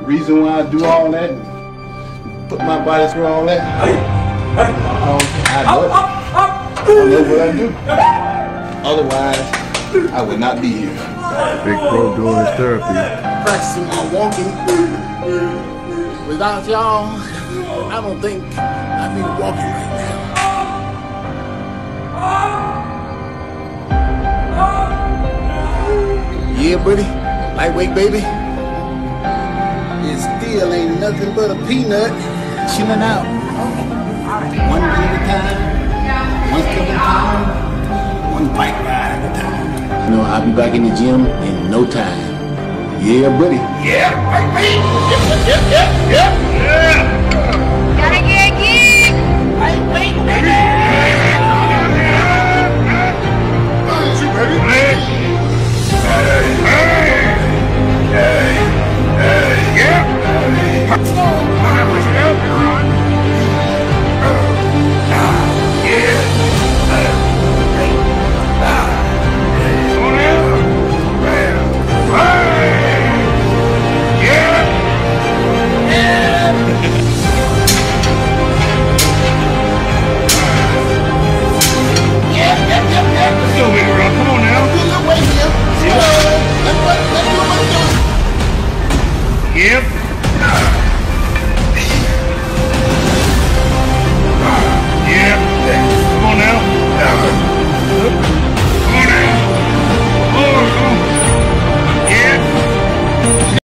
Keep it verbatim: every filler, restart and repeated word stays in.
The reason why I do all that, put my body through all that, I know it. I know what I do. Otherwise, I would not be here. Big Bro doing his therapy. Practicing my walking. Without y'all, I don't think I'd be walking right now. Yeah, buddy. Lightweight, baby. It still ain't nothing but a peanut. Chilling out. One day at a time. One step at a time. One bike ride at a time. You know, I'll be back in the gym in no time. Yeah, buddy. Yeah, right, yep, yep, yep, yep, yeah. Gotta get a gig. Wait, wait, wait.